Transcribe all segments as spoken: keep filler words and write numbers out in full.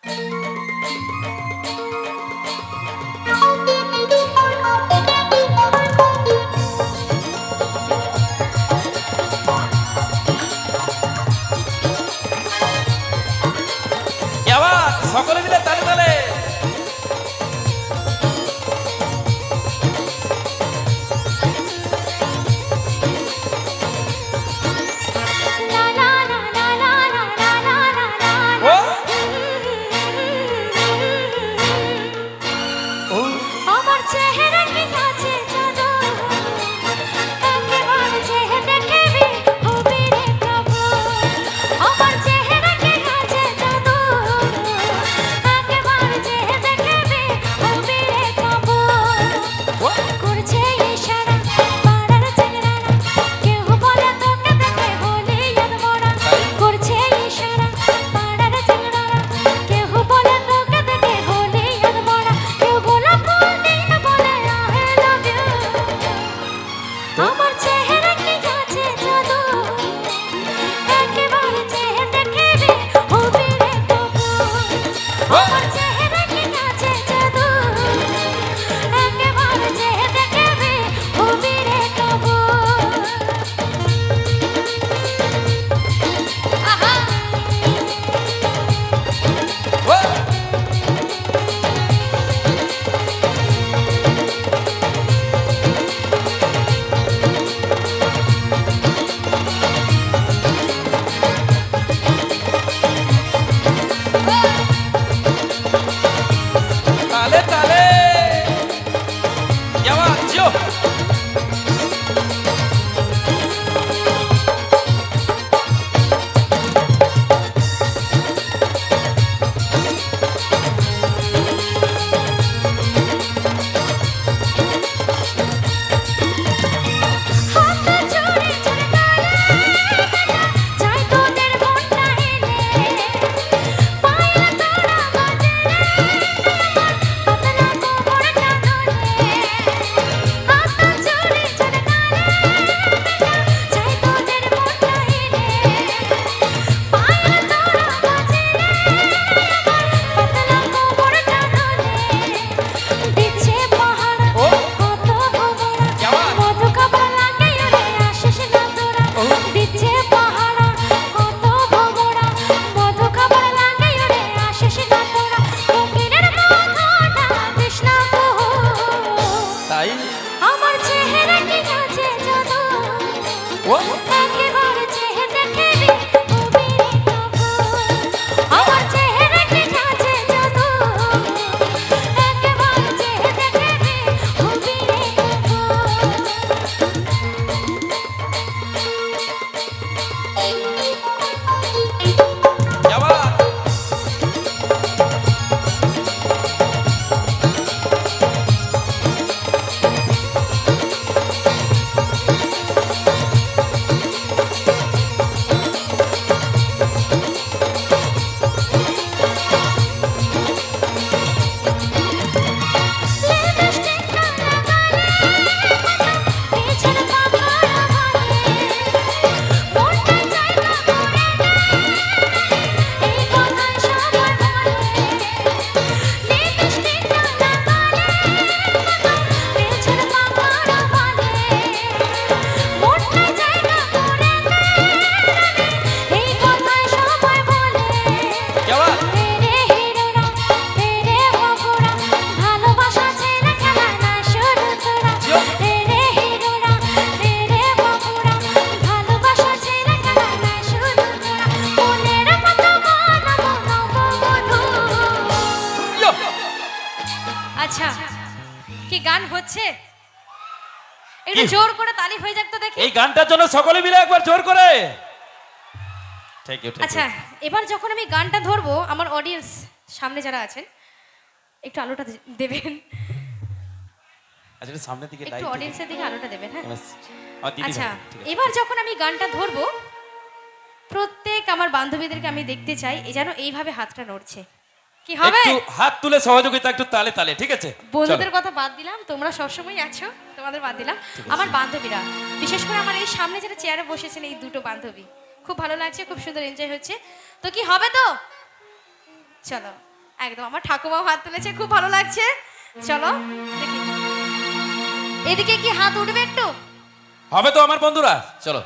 সকলে মিলে তালে তালে জোর করে তালি হয়ে যাক তো দেখি। এই গানটার জন্য সকলে মিলে একবার জোর করে। Thank you. আচ্ছা, এবার যখন আমি গানটা ধরবো আমার অডিয়েন্স সামনে যারা আছেন একটু আলোটা দেবেন। আচ্ছা, সামনের দিকে লাইট একটু অডিয়েন্সের দিকে আলোটা দেবেন। হ্যাঁ আচ্ছা, এবার যখন আমি গানটা ধরবো প্রত্যেক আমার বান্ধবীদেরকে আমি দেখতে চাই এই যেন এইভাবে হাতটা নড়ছে। কি হবে? একটু হাত তুলে সহযোগিতা একটু তালে তালে, ঠিক আছে? বন্ধুদের কথা বাদ দিলাম, তোমরা সবসময় আছো, তোমাদের বাদ দিলাম। আমার বান্ধবীরা, বিশেষ করে আমার এই সামনে যেটা চেয়ারে বসেছেন এই দুটো বান্ধবী, খুব ভালো লাগছে, খুব সুন্দর এনজয় হচ্ছে। তো কি হবে তো? চলো একদম আমার ঠাকুমাও হাত তুলেছে, খুব ভালো লাগছে। চলো দেখি এদিকে কি হাত উঠবে একটু? হবে তো আমার বন্ধুরা, চলো।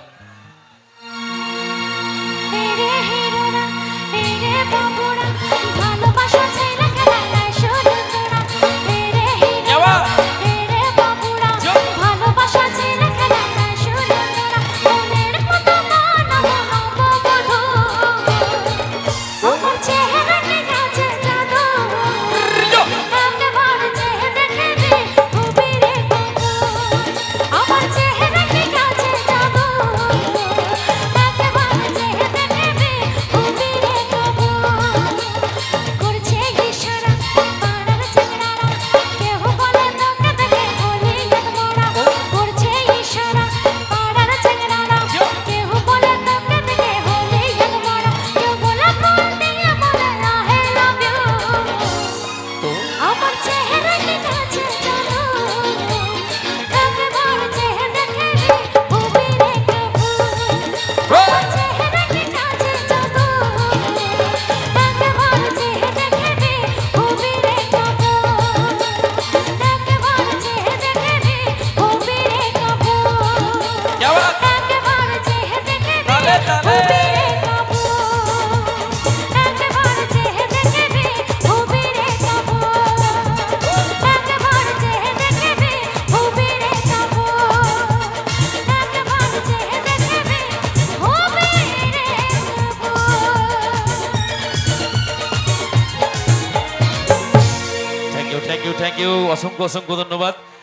থ্যাংক ইউ, অসংখ্য অসংখ্য ধন্যবাদ।